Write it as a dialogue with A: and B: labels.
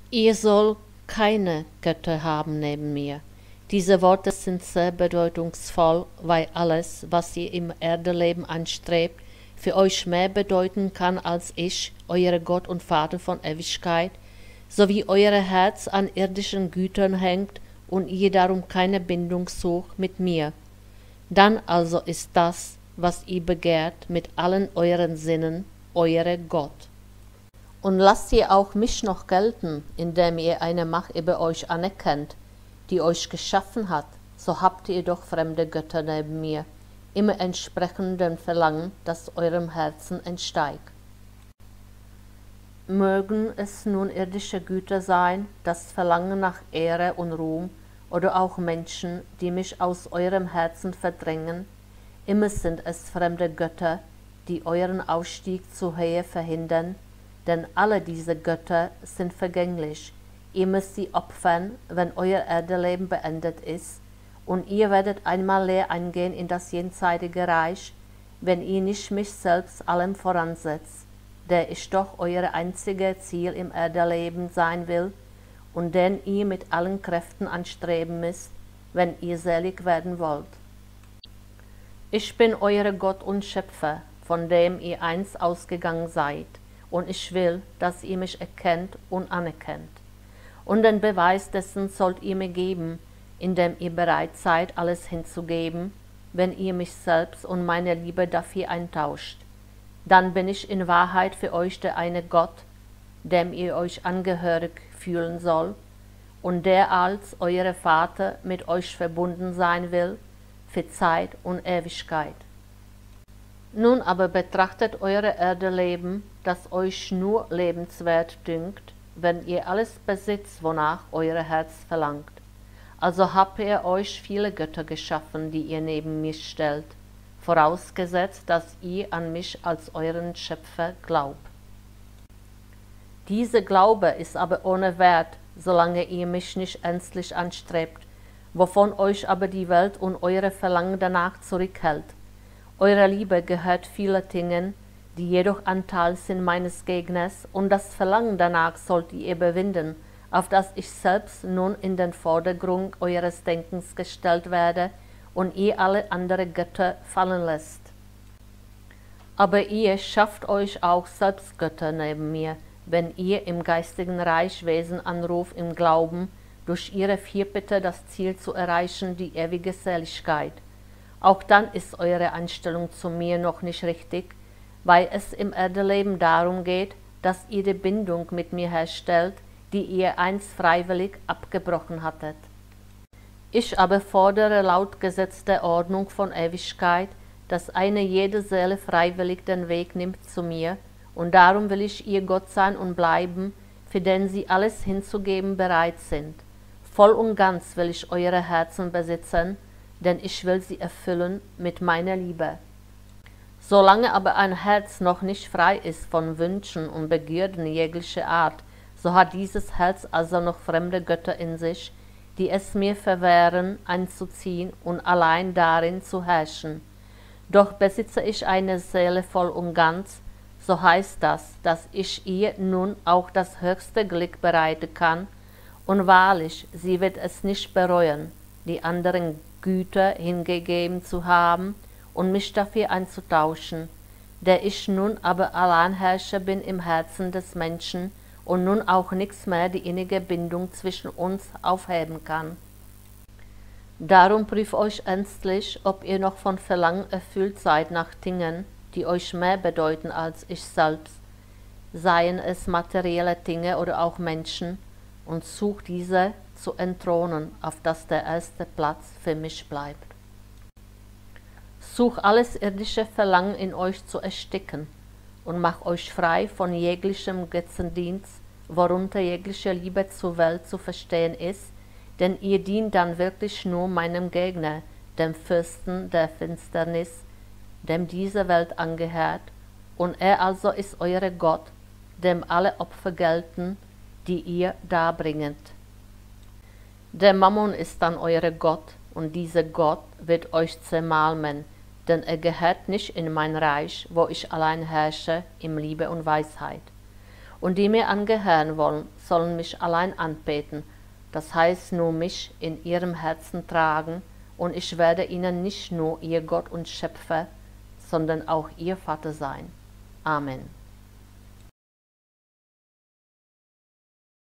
A: Ihr soll keine Götter haben neben mir. Diese Worte sind sehr bedeutungsvoll, weil alles, was ihr im Erdeleben anstrebt, für euch mehr bedeuten kann als ich, euer Gott und Vater von Ewigkeit, so wie euer Herz an irdischen Gütern hängt und ihr darum keine Bindung sucht mit mir. Dann also ist das, was ihr begehrt, mit allen euren Sinnen, euer Gott. Und lasst ihr auch mich noch gelten, indem ihr eine Macht über euch anerkennt, die euch geschaffen hat, so habt ihr doch fremde Götter neben mir, immer entsprechend dem Verlangen, das eurem Herzen entsteigt. Mögen es nun irdische Güter sein, das Verlangen nach Ehre und Ruhm, oder auch Menschen, die mich aus eurem Herzen verdrängen, immer sind es fremde Götter, die euren Aufstieg zur Höhe verhindern, denn alle diese Götter sind vergänglich. Ihr müsst sie opfern, wenn euer Erdeleben beendet ist, und ihr werdet einmal leer eingehen in das jenseitige Reich, wenn ihr nicht mich selbst allem voransetzt, der ich doch euer einziges Ziel im Erdeleben sein will und den ihr mit allen Kräften anstreben müsst, wenn ihr selig werden wollt. Ich bin euer Gott und Schöpfer, von dem ihr einst ausgegangen seid, und ich will, dass ihr mich erkennt und anerkennt. Und den Beweis dessen sollt ihr mir geben, indem ihr bereit seid, alles hinzugeben, wenn ihr mich selbst und meine Liebe dafür eintauscht. Dann bin ich in Wahrheit für euch der eine Gott, dem ihr euch angehörig fühlen soll, und der als euer Vater mit euch verbunden sein will, für Zeit und Ewigkeit. Nun aber betrachtet euer Erdeleben, das euch nur lebenswert dünkt, wenn ihr alles besitzt, wonach euer Herz verlangt. Also habt ihr euch viele Götter geschaffen, die ihr neben mich stellt, vorausgesetzt, dass ihr an mich als euren Schöpfer glaubt. Dieser Glaube ist aber ohne Wert, solange ihr mich nicht ernstlich anstrebt, wovon euch aber die Welt und eure Verlangen danach zurückhält. Eure Liebe gehört vielen Dingen, die jedoch Anteil sind meines Gegners, und das Verlangen danach sollt ihr überwinden, auf das ich selbst nun in den Vordergrund eures Denkens gestellt werde und ihr alle andere Götter fallen lässt. Aber ihr schafft euch auch selbst Götter neben mir, wenn ihr im geistigen Reich Wesen anruft im Glauben, durch ihre Fürbitte das Ziel zu erreichen, die ewige Seligkeit. Auch dann ist eure Einstellung zu mir noch nicht richtig, weil es im Erdeleben darum geht, dass ihr die Bindung mit mir herstellt, die ihr einst freiwillig abgebrochen hattet. Ich aber fordere laut Gesetz der Ordnung von Ewigkeit, dass eine jede Seele freiwillig den Weg nimmt zu mir, und darum will ich ihr Gott sein und bleiben, für den sie alles hinzugeben bereit sind. Voll und ganz will ich eure Herzen besitzen, denn ich will sie erfüllen mit meiner Liebe. Solange aber ein Herz noch nicht frei ist von Wünschen und Begierden jeglicher Art, so hat dieses Herz also noch fremde Götter in sich, die es mir verwehren, einzuziehen und allein darin zu herrschen. Doch besitze ich eine Seele voll und ganz, so heißt das, dass ich ihr nun auch das höchste Glück bereiten kann, und wahrlich, sie wird es nicht bereuen, die anderen Güter hingegeben zu haben und mich dafür einzutauschen, der ich nun aber Alleinherrscher bin im Herzen des Menschen und nun auch nichts mehr die innige Bindung zwischen uns aufheben kann. Darum prüft euch ernstlich, ob ihr noch von Verlangen erfüllt seid nach Dingen, die euch mehr bedeuten als ich selbst, seien es materielle Dinge oder auch Menschen, und sucht diese zu entthronen, auf dass der erste Platz für mich bleibt. Sucht alles irdische Verlangen in euch zu ersticken und macht euch frei von jeglichem Götzendienst, worunter jegliche Liebe zur Welt zu verstehen ist, denn ihr dient dann wirklich nur meinem Gegner, dem Fürsten der Finsternis, dem diese Welt angehört, und er also ist euer Gott, dem alle Opfer gelten, die ihr darbringet. Der Mammon ist dann euer Gott, und dieser Gott wird euch zermalmen, denn er gehört nicht in mein Reich, wo ich allein herrsche in Liebe und Weisheit. Und die mir angehören wollen, sollen mich allein anbeten, das heißt nur mich in ihrem Herzen tragen, und ich werde ihnen nicht nur ihr Gott und Schöpfer, sondern auch ihr Vater sein. Amen.